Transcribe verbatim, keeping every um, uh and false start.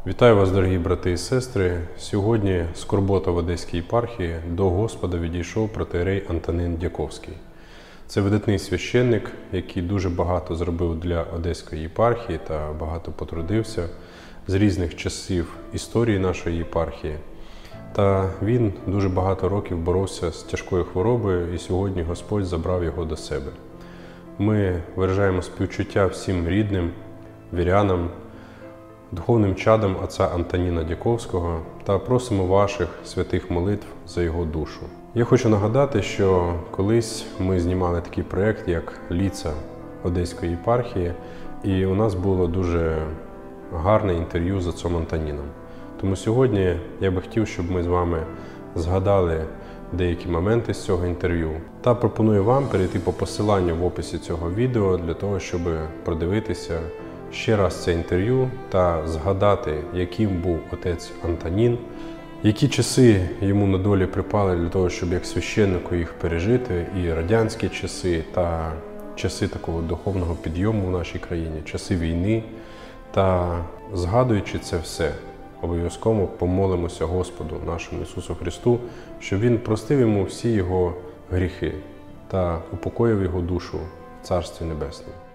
Вітаю вас, дорогі брати і сестри! Сьогодні скорбота в Одеській єпархії. До Господа відійшов протоієрей Антонин Дяковський. Це видатний священник, який дуже багато зробив для Одеської єпархії та багато потрудився з різних часів історії нашої єпархії. Та він дуже багато років боровся з тяжкою хворобою, і сьогодні Господь забрав його до себе. Ми виражаємо співчуття всім рідним, вірянам, духовним чадам отця Антоніна Дяковського та просимо ваших святих молитв за його душу. Я хочу нагадати, що колись ми знімали такий проєкт, як «Ліца Одеської єпархії», і у нас було дуже гарне інтерв'ю з отцом Антоніном. Тому сьогодні я би хотів, щоб ми з вами згадали деякі моменти з цього інтерв'ю. Та пропоную вам перейти по посиланню в описі цього відео для того, щоб продивитися ще раз це інтерв'ю та згадати, яким був отець Антонін, які часи йому на долі припали для того, щоб як священнику їх пережити, і радянські часи, та часи такого духовного підйому в нашій країні, часи війни. Та згадуючи це все, обов'язково помолимося Господу нашому Ісусу Христу, щоб Він простив йому всі його гріхи та упокоїв його душу в Царстві Небесному.